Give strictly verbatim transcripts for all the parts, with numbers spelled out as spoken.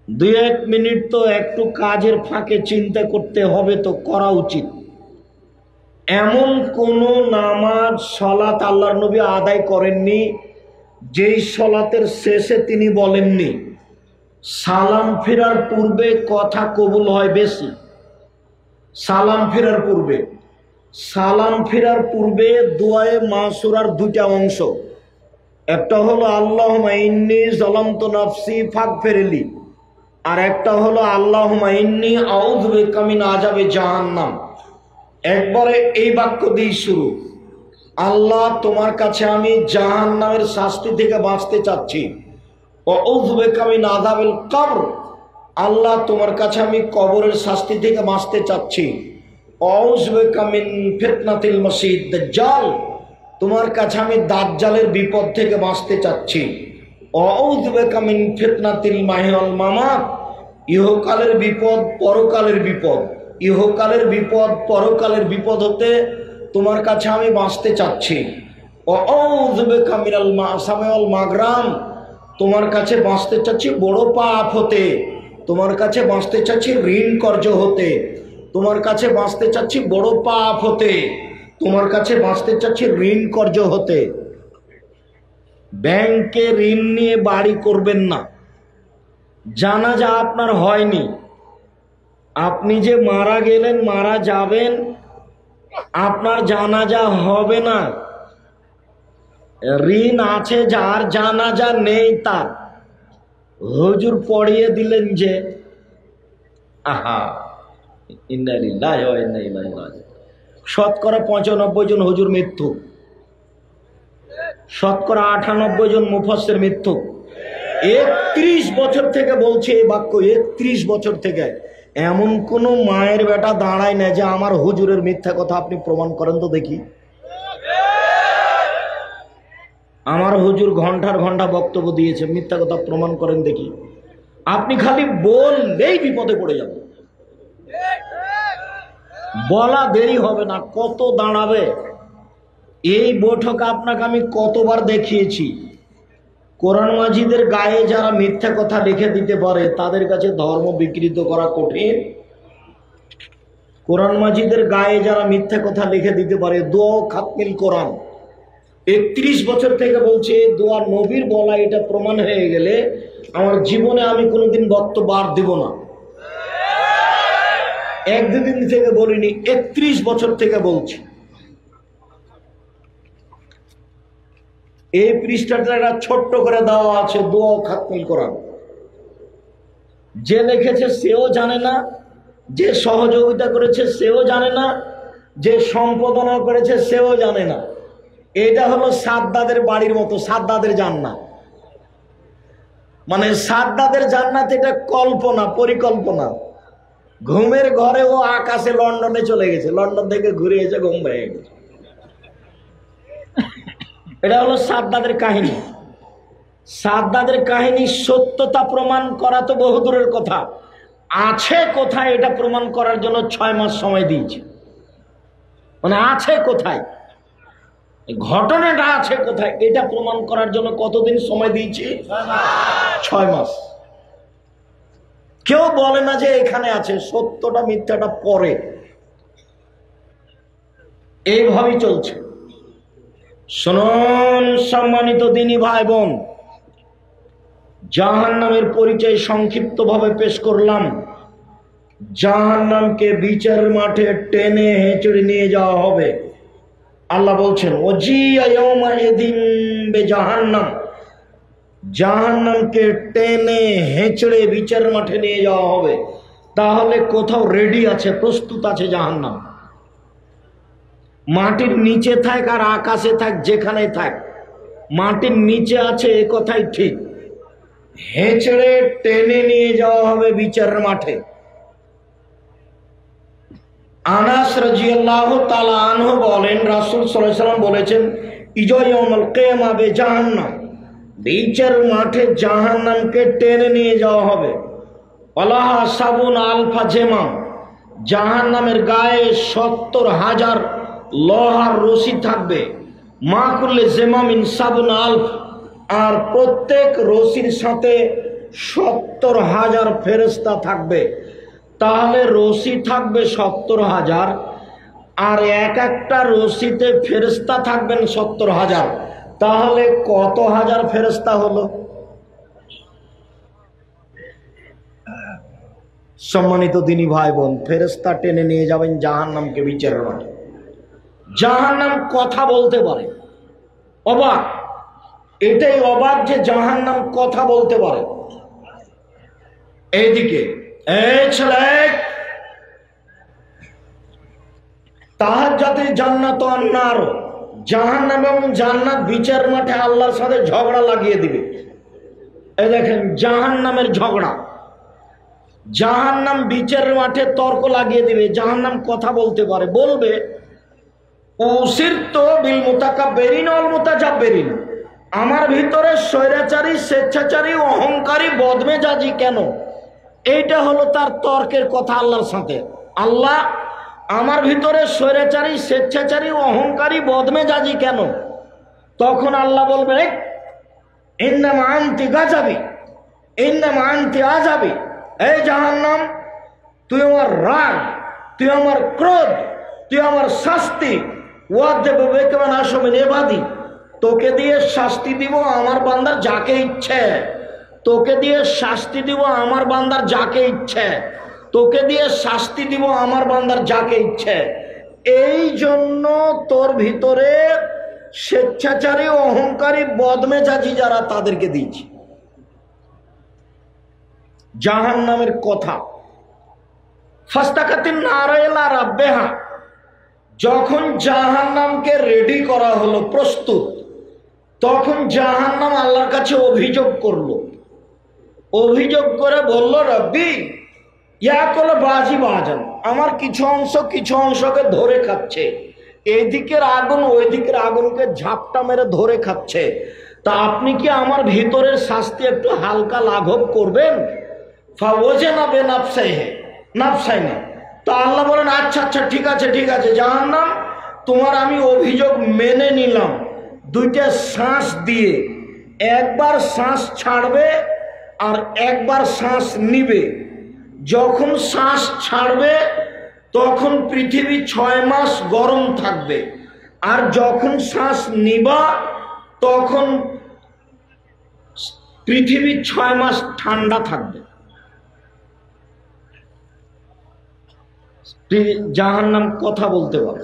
দুই এক মিনিট তো একটু কাজের ফাঁকে চিন্তা করতে হবে, তো করা উচিত। এমন কোন নামাজ সলাত আল্লাহর নবী আদায় করেননি যেই সলাতের শেষে তিনি বলেননি সালাম ফেরার পূর্বে কথা কবুল হয় বেশি। সালাম ফেরার পূর্বে সালাম ফেরার পূর্বে দুআয়ে মাসুরার দুইটা অংশ, একটা হলো আল্লাহুম্মা ইন্নী যালামতু নাফসি ফাগফিরলি, আর একটা হলো আল্লাহুম্মা ইন্নী আউযু বিকা মিন আযাবি জাহান্নাম। একবারে এই বাক্য দিয়ে শুরু, আল্লাহ তোমার কাছে আমি জাহান্নামের শাস্তি থেকে বাঁচতে চাচ্ছি। আউযু বিকা মিন আযাবিল কবর, আল্লাহ তোমার কাছে আমি কবরের শাস্তি থেকে বাঁচতে চাচ্ছি। আউযু বিকা মিন ফিতনাতিল মাসিহিদ দাজ্জাল, তোমার কাছে আমি দাজ্জালের বিপদ থেকে বাঁচতে চাচ্ছি। আউযু বিকা মিন ফিতনাতিল মাহি ওয়াল মামাত, ইহকালের বিপদ পরকালের বিপদ, ইহকালের বিপদ পরকালের বিপদ হতে তোমার কাছে আমি বাঁচতে চাচ্ছি। আউযু বিকা মিনাল মাসামি ওয়াল মাগরাম, তোমার কাছে বাঁচতে চাচ্ছি বড় পাপ হতে, তোমার কাছে বাঁচতে চাচ্ছি ঋণ কর্য হতে, তোমার কাছে বাঁচতে চাচ্ছি বড় পাপ হতে, তোমার কাছে বাঁচতে চাচ্ছি ঋণ কর্য হতে। ব্যাংকে ঋণ নিয়ে বাড়ি করবেন না। জানাজা আপনার হয়নি, আপনি যে মারা গেলেন, মারা যাবেন, আপনার জানাজা হবে না। ঋণ আছে যার, জানাজা নেই তার। হুজুর পড়িয়ে দিলেন যে আহা ইন্না লিল্লাহি ওয়া ইন্না ইলাইহি রাজিউন, শতকরা পঁচানব্বই জন হুজুর মৃত্যু, শতকরা আটানব্বই জন মুফাসসির মৃত্যু। একত্রিশ বছর থেকে বলছে এই বাক্য, একত্রিশ বছর থেকে এমন কোন মায়ের বেটা দাঁড়ায় না যে আমার হুজুরের মিথ্যা কথা আপনি প্রমাণ করেন তো দেখি। আমার হুজুর ঘন্টার ঘন্টা বক্তব্য দিয়েছে, মিথ্যা কথা প্রমাণ করেন দেখি। আপনি খালি বললেই বিপদে পড়ে যাবেন, বলা দেরি হবে না। কত দাঁড়াবে এই বৈঠক আপনাকে আমি কতবার দেখিয়েছি। কোরআন মাজিদের গায়ে যারা মিথ্যা কথা লিখে দিতে পারে তাদের কাছে ধর্ম বিকৃত করা কঠিন। কোরআন মাজিদের গায়ে যারা মিথ্যা কথা লিখে দিতে পারে, দোয়া খাতমিল কোরআন একত্রিশ বছর থেকে বলছে দোয়া নবীর বলা, এটা প্রমাণ হয়ে গেলে আমার জীবনে আমি কোনোদিন বক্তব্য আর দেব না। এক দুদিন থেকে বলিনি, একত্রিশ বছর থেকে বলছি। এই পৃষ্ঠাটা একটা ছোট্ট করে দেওয়া আছে, দোয়া খাতমিল কোরআন। যে লিখেছে সেও জানে না, যে সহযোগিতা করেছে সেও জানে না, যে সম্পাদনা করেছে সেও জানে না। এটা হলো সাদ্দাদের বাড়ির মতো, সাদ্দাদের জান্নাত। মানে সাদ্দাদের জান্নাত এটা কল্পনা, পরিকল্পনা। ঘুমের ঘরে ও আকাশে লন্ডনে চলে গেছে, লন্ডন থেকে ঘুরে এসে ঘুম ভেঙে গেছে। এটা হলো সাদ্দাদের কাহিনী। সাদ্দাদের কাহিনী সত্যতা প্রমাণ করা তো বহুদূরের কথা, আছে কোথায় এটা প্রমাণ করার জন্য ছয় মাস সময় দিয়েছে। মানে আছে কোথায়, ঘটনাটা আছে কোথায়, এটা প্রমাণ করার জন্য কতদিন সময় দিয়েছি? ছয় মাস। কেউ বলে না যে এখানে আছে, সত্যটা মিথ্যাটা পরে। এইভাবেই চলছে। শুনুন সম্মানিত দিনী ভাই বোন, জাহান্নামের পরিচয় সংক্ষিপ্ত ভাবে পেশ করলাম। জাহান্নামকে বিচার মাঠে টেনে হেঁচড়ে নিয়ে যাওয়া হবে। আল্লাহ বলছেন ওয়াজিয়া ইয়াউমা ইযিন বিজাহান্নাম, জাহান্নামকে টেনে হেঁচড়ে বিচার মাঠে নিয়ে যাওয়া হবে। তাহলে কোথাও রেডি আছে, প্রস্তুত আছে জাহান্নাম। মাটির নিচে থাক আর আকাশে থাক, যেখানে থাক, মাটির নিচে আছে এ কথাই ঠিক। হেঁচড়ে টেনে নিয়ে যাওয়া হবে বিচারের মাঠে। আনাস রাদিয়াল্লাহু তাআলা আনহু বলেন, রাসূল সাল্লাল্লাহু আলাইহি ওয়াসাল্লাম বলেছেন, ইজা ইয়াউমুল কিয়ামা বিজাহান্নাম, বিচার মাঠে জাহান্নামকে টেনে নিয়ে যাওয়া হবে। ওয়ালাহা সাবুন আলফা জেমাম, জাহান্নামের গায়ে সত্তর হাজার লোহার রশি থাকবে। মা কুল্লে জেমামিন সাবুন আলফ, আর প্রত্যেক রশির সাথে সত্তর হাজার ফেরেশতা থাকবে, তাহলে রশি থাকবে সত্তর হাজার, আর এক একটা রশিতে ফেরেশতা থাকবেন সত্তর হাজার, তাহলে কত হাজার ফেরেশতা হলো? সম্মানিত দিনী ভাই বোন, ফেরেশতা টেনে নিয়ে যাবেন জাহান্নামকে বিচারের মাঠে। জাহান্নাম কথা বলতে পারে, অবাক, এটাই অবাক যে জাহান্নাম কথা বলতে পারে। এইদিকে এই ছেলে, তাহাজ্জুদের জান্নাত ও নার, জাহান্নাম এবং জান্নাত বিচার মাঠে আল্লাহর সাথে ঝগড়া লাগিয়ে দিবে। এই দেখেন জাহান্নামের ঝগড়া, জাহান্নাম বিচারের মাঠে তর্ক লাগিয়ে দিবে। জাহান্নাম কথা বলতে পারে, বলবে উসিরতু বিল মুতাকাব্বিরিন ওয়াল মুতাজাব্বিরিন, আমার ভিতরে স্বৈরাচারী, স্বেচ্ছাচারী, অহংকারী, বদমেজাজি কেন? এইটা হলো তার তর্কের কথা আল্লাহর সাথে। আল্লাহ, আমার ভিতরে স্বৈরাচারী, স্বেচ্ছাচারী, অহংকারী, বদমেজাজি কেন? তখন আল্লাহ বলবে ইন্নামা আনতি গাজাবি, ইন্নামা আনতি আজাবি, এই জাহান্নাম, তুই আমার রাগ, তুই আমার ক্রোধ, তুই আমার শাস্তি, ওয়াদেব বেকমান আশমিন এবাদি, তোকে দিয়ে শাস্তি দিব আমার বান্দার যাকে ইচ্ছে, তোকে দিয়ে শাস্তি দিব আমার বান্দার যাকে ইচ্ছে, তোকে দিয়ে শাস্তি দিব আমার বান্দার যাকে ইচ্ছে। এই জন্য তোর ভিতরে স্বেচ্ছাচারী, অহংকারী, বদমেজাজি যারা, তাদেরকে দিয়েছি। জাহান্নামের কথা। ফাস্তাকাতিন নারা ইলা রাব্বিহা, যখন জাহান্নামকে রেডি করা হলো, প্রস্তুত, তখন জাহান্নাম আল্লাহর কাছে অভিযোগ করলো। অভিযোগ করে বলল, রব্বি ইয়াকুল বাজি বাজান, আমার কিছু অংশ কিছু অংশকে ধরে খাচ্ছে, এই দিকের আগুন ওই দিকের আগুনকে ঝাপটা মেরে ধরে খাচ্ছে, তা আপনি কি আমার ভিতরের শাস্তি একটু হালকা লাঘব করবেন? ফাওয়াজানা বিনাফসাইহি নাফসাইনি, তো আল্লাহ বলেন আচ্ছা আচ্ছা ঠিক আছে ঠিক আছে জাহান্নাম, তোমার আমি অভিযোগ মেনে নিলাম। দুইটা শ্বাস দিয়ে, একবার শ্বাস ছাড়বে আর একবার শ্বাস নিবে। যখন শ্বাস ছাড়বে তখন পৃথিবী ছয় মাস গরম থাকবে, আর যখন শ্বাস নিবা তখন পৃথিবী ছয় মাস ঠান্ডা থাকবে। জাহান্নাম কথা বলতে পারে।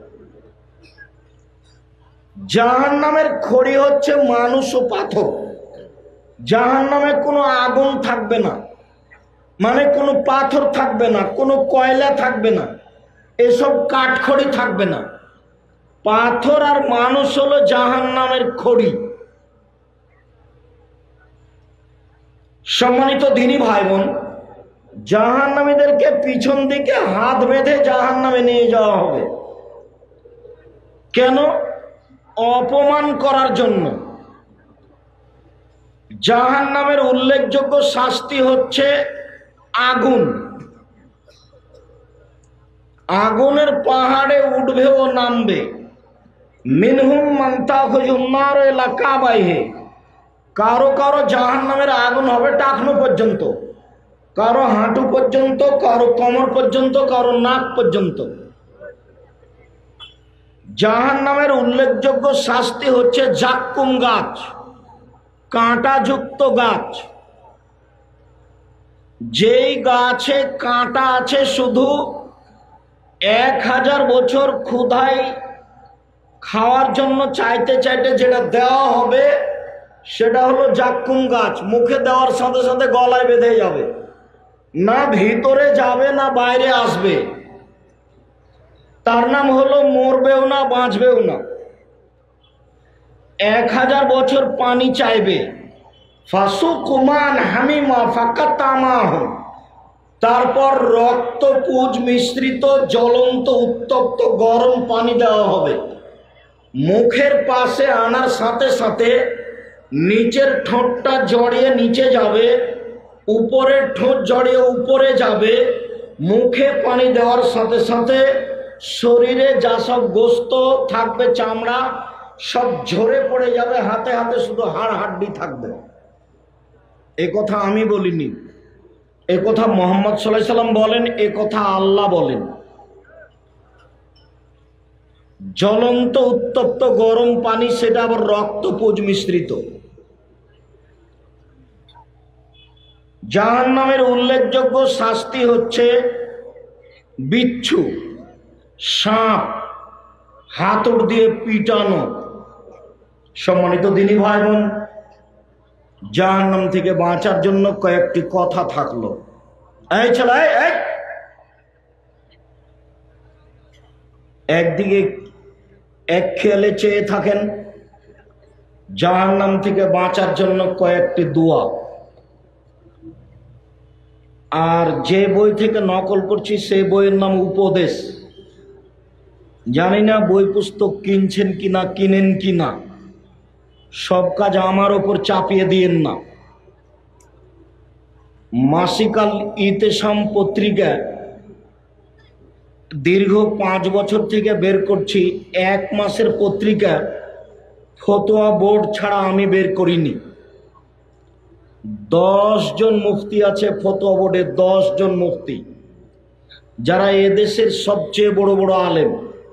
জাহান্নামের খড়ি হচ্ছে মানুষ ও পাথর। জাহান্নামে কোনো আগুন থাকবে না, মানে কোনো পাথর থাকবে না, কোনো কয়লা থাকবে না, এসব কাঠখড়ি থাকবে না। পাথর আর মানুষ হলো জাহান্নামের খড়ি। সম্মানিত দিনী ভাই বোন, জাহান্নামীদেরকে পিছন দিকে হাত বেঁধে জাহান্নামে নিয়ে যাওয়া হবে। কেন? অপমান করার জন্য। জাহান্নামের উল্লেখযোগ্য শাস্তি হচ্ছে আগুন। আগুনের পাহাড়ে উঠবে ও নামবে। মিনহুম মান তাখুযুন নার ইলা কাবাইহি, কারো কারো জাহান্নামের আগুন হবে টাকনো পর্যন্ত, কারো হাঁটু পর্যন্ত, কারো কোমর পর্যন্ত, কারো নাক পর্যন্ত। জাহান্নামের উল্লেখযোগ্য শাস্তি হচ্ছে জাক্কুম গাছ, কাঁটাযুক্ত গাছ। যেই গাছে কাঁটা আছে, শুধু এক হাজার বছর ক্ষুধায় খাওয়ার জন্য চাইতে চাইতে যেটা দেওয়া হবে সেটা হলো জাক্কুম গাছ। মুখে দেওয়ার সাথে সাথে গলায় বেঁধে যাবে, না ভিতরে যাবে না বাইরে আসবে। তার নাম হলো মরবেও না বাঁচবেও না। এক হাজার বছর পানি চাইবে। ফাসুকুমান হামিমা ফাকাতামাহ, তারপর রক্ত পুজ মিশ্রিত জ্বলন্ত উত্তপ্ত গরম পানি দেওয়া হবে। মুখের পাশে আনার সাথে সাথে নিচের ঠোঁটটা জড়িয়ে নিচে যাবে, উপরের ঠোঁট জড়িয়ে উপরে যাবে। মুখে পানি দেওয়ার সাথে সাথে শরীরে যা সব গোস্ত থাকবে, চামড়া সব ঝরে পড়ে যাবে, হাতে হাতে শুধু হাড় হাড্ডি থাকবে। এ কথা আমি বলিনি, এ কথা মোহাম্মদ সাল্লাল্লাহু আলাইহি সাল্লাম বলেন, এ কথা আল্লাহ বলেন। জ্বলন্ত উত্তপ্ত গরম পানি, সেটা আবার রক্তপুঞ্জ মিশ্রিত। জাহান্নামের উল্লেখযোগ্য শাস্তি হচ্ছে বিচ্ছু, সাপ, হাতুড় দিয়ে পিটানো। সম্মানিত দিনী ভাই বোন, জাহান্নাম থেকে বাঁচার জন্য কয়েকটি কথা থাকলো। এই ছেলে, একদিকে এক খেয়ালে চেয়ে থাকেন, জাহান্নাম থেকে বাঁচার জন্য কয়েকটি দোয়া। আর যে বই থেকে নকল করছি সেই বইয়ের নাম উপদেশ। জানি না বই পুস্তক কিনছেন কিনা, কিনেন কিনা, সব কাজ আমার ওপর চাপিয়ে দিয়েন না। মাসিকাল ইতেসাম পত্রিকা দীর্ঘ পাঁচ বছর থেকে বের করছি। এক মাসের পত্রিকা ফতোয়া বোর্ড ছাড়া আমি বের করিনি। দশ জন মুফতি আছে ফতোয়া বোর্ডে, দশ জন মুফতি, যারা এদেশের সবচেয়ে বড় বড় আলেম,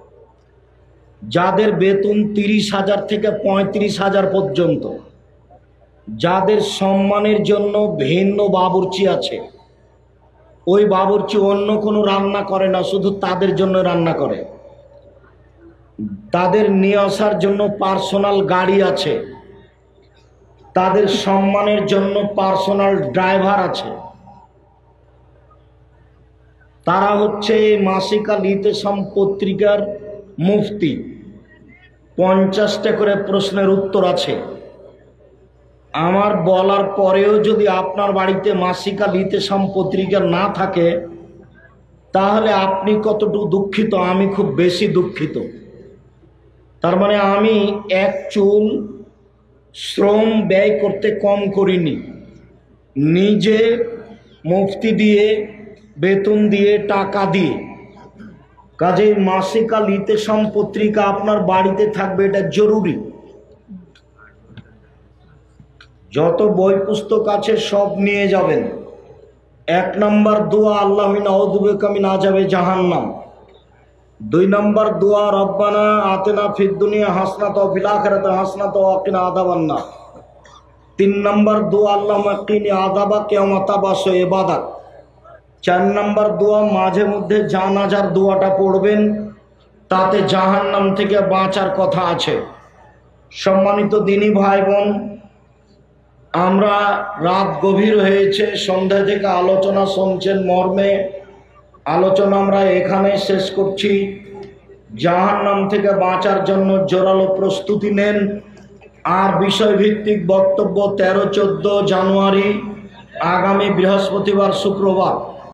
যাদের বেতন তিরিশ হাজার থেকে পঁয়ত্রিশ হাজার পর্যন্ত, যাদের সম্মানের জন্য ভিন্ন বাবুর্চি আছে। ওই বাবুর্চি অন্য কোনো রান্না করে না, শুধু তাদের জন্য রান্না করে। তাদের নিয়ে আসার জন্য পার্সোনাল গাড়ি আছে, তাদের সম্মানের জন্য পার্সোনাল ড্রাইভার আছে। তারা হচ্ছে মাসিকাল ইতেসাম পত্রিকার মুফতি। পঞ্চাশটা করে প্রশ্নের উত্তর আছে। আমার বলার পরেও যদি আপনার বাড়িতে মাসিকাল ইতেসাম পত্রিকা না থাকে, তাহলে আপনি কতটুকু দুঃখিত, আমি খুব বেশি দুঃখিত। তার মানে আমি এক চুল শ্রম ব্যয় করতে কম করিনি। নিজে মুফতি দিয়ে, বেতন দিয়ে, টাকা দিয়ে। কাজেই মাসিকাল ইতেসাম পত্রিকা আপনার বাড়িতে থাকবে, এটা জরুরি। যত বই পুস্তক আছে সব নিয়ে যাবেন। এক নম্বর দোয়া, আল্লাহ নাউযু বিকা মিন আযাবে জাহান্নাম। দুই নম্বর দোয়া, রব্বানা আতিনা ফিদ দুনিয়া হাসনাতাও ওয়া ফিল আখিরাতি হাসনাতাও ওয়া কিনা আযাবান্নার। তিন নম্বর দোয়া, আল্লাহুম্মা কিনি আযাবা কিয়ামাতা বাসু ইবাদাত। চার নম্বর দোয়া, মাঝে মধ্যে জানাজার দোয়াটা পড়বেন, তাতে জাহান্নাম থেকে বাঁচার কথা আছে। সম্মানিত দিনী ভাই বোন, আমরা রাত গভীর হয়েছে, সন্ধ্যা থেকে আলোচনা শুনছেন, মর্মে আলোচনা আমরা এখানে শেষ করছি। জাহান্নাম থেকে বাঁচার জন্য জোরালো প্রস্তুতি নেন। আর বিষয়ভিত্তিক বক্তব্য তেরো চোদ্দ জানুয়ারি, আগামী বৃহস্পতিবার, শুক্রবার